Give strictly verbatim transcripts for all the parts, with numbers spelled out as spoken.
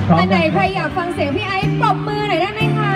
อันไหนใครอยากฟังเสียงพี่ไอซ์ปรบมือหน่อยได้ไหมคะ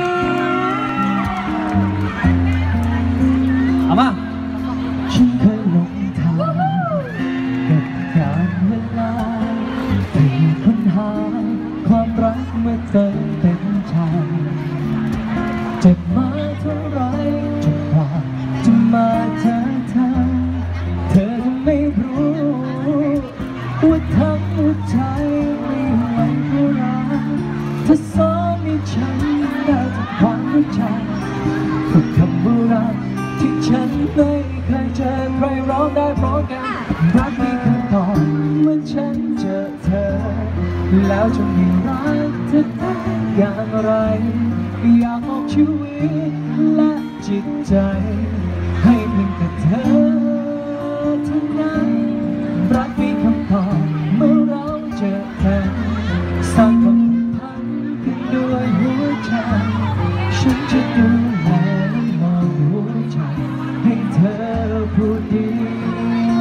เอามาฉันเคยหลงทางกับการเวลาที่ค้นหาความรักเมื่อเติมเป็นชายเจ็บมาเท่าไรจนกว่าจะมาเจอเธอเธอคงไม่รู้ว่าทั้งหัวใจไม่ไหวเท่าไรเธอสอนให้ฉันได้จากความรู้จักฝึกคำว่ารักที่ฉันไม่เคยเจอใครร้องได้พร้อมกันรักมีคำตอบเมื่อฉันเจอเธอแล้วจะมีรักเธอได้อย่างไรอยากมอบชีวิตและจิตใจให้เพียงแต่เธอเท่านั้นรักมีคำตอบเมื่อเราเจอเธอสร้างความผูกพันขึ้นด้วยหัวใจฉันจะดูแลและมองหัวใจให้เธอผู้เดียว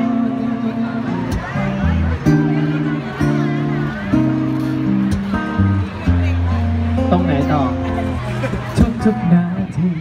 ตรงไหนต่อทุกๆนาที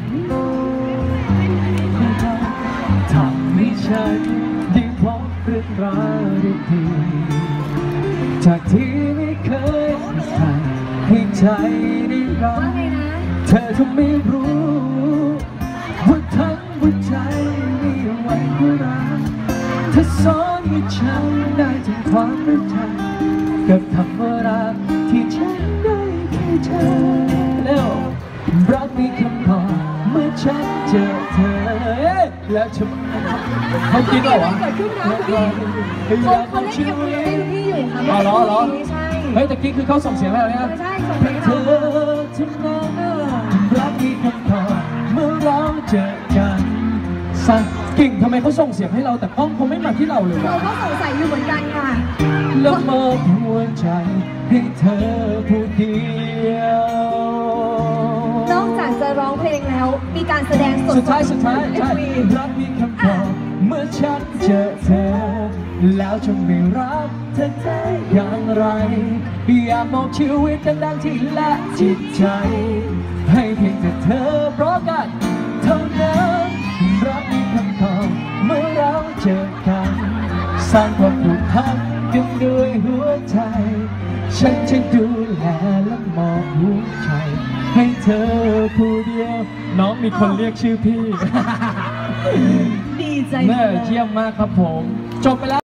ทำให้ฉันได้พบเรื่องราวดีๆจากที่ไม่เคยมีใครให้ใจได้รักเธอทำไม่รู้ว่าทั้งหัวใจมีไว้เพื่อรักเธอสอนให้ฉันได้ถึงความรู้จักกับคำว่ารักที่ฉันได้แค่เธอแล้วรักมีคำตอบเมื่อฉันเจอเธอแล้วฉันเขาคิดว่าวะคนเขาเล่นกับพี่พี่อยู่ค่ะอ๋อเหรอเหรอใช่เฮ้ยตะกี้คือเขาส่งเสียงแล้วเนี่ยใช่ส่งเสียงเธอทำนองรักมีคำตอบเมื่อเราเจอกันสักกิ่งทำไมเขาส่งเสียงให้เราแต่กล้องเขาไม่มาที่เราเลยเราก็สงสัยอยู่เหมือนกันค่ะแล้วมอบหัวใจให้เธอผู้เดียวนอกจากจะร้องเพลงแล้วมีการแสดงสดสุดท้ายสุดท้ายใช่รักมีคำตอบเมื่อฉันเจอเธอแล้วจะไม่รักเธอได้อย่างไรอยากมอบชีวิตดังที่และจิตใจให้เพียงแต่เธอพร้อมกันเท่านั้นรักมีคำตอบเมื่อเราเจอกันสร้างความผูกพันกันด้วยหัวใจฉันจะดูแลและมอบหัวใจให้เธอผู้เดียวน้องมีคนเรียกชื่อพี่ดีใจเยี่ยมมากครับผมจบไปแล้ว